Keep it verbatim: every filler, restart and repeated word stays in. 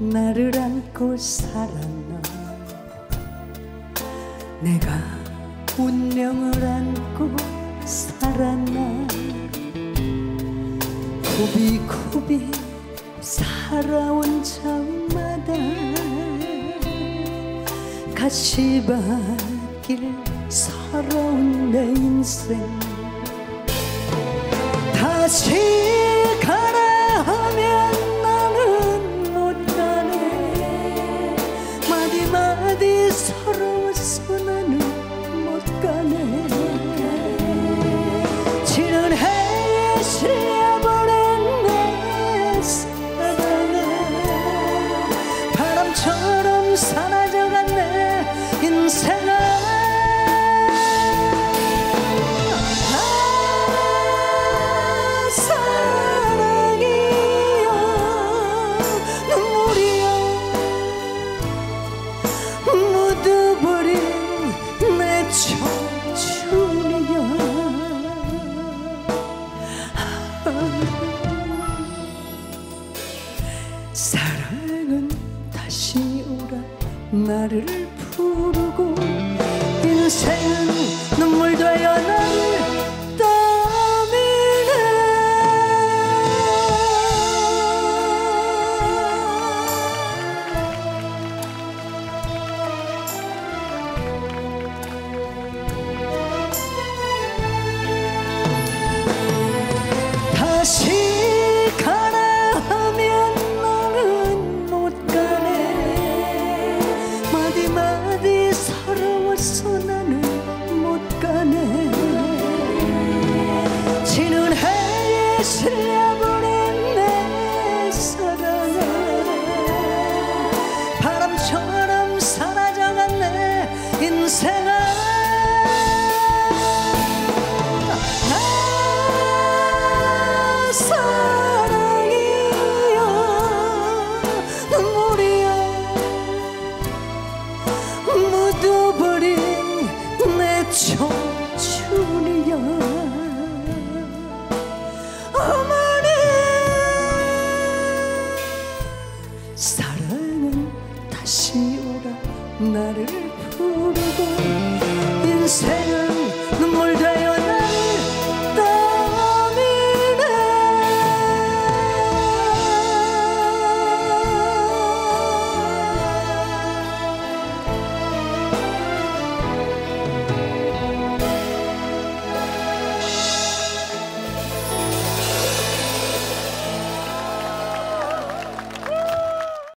나를 안고 살았나. 내가 운명을 안고 살았나. 굽이굽이 살아온 장마다 가시밭길 살아온 내 인생. 다시 가라 하면 나는 못 가네. 마디마디 서러워서 나는 못 가네. 지는 해에 실려버린 내 사랑아. 바람처럼 사라져간 내 인생아. 사랑은 다시 오라 나를 부르고 인생은 눈물 되어 나를 떠미네. 다시 가라 하면 나는 못 가네. 마디마디 서러워서 나는 못 가네. 지는 해에 실려버린 내 사랑아. 바람처럼 사라져간 내 인생아. 사랑이여 눈물이여 묻어버린 내 청춘이여. 어머니 사랑은 다시 오라 나를 부르고 인생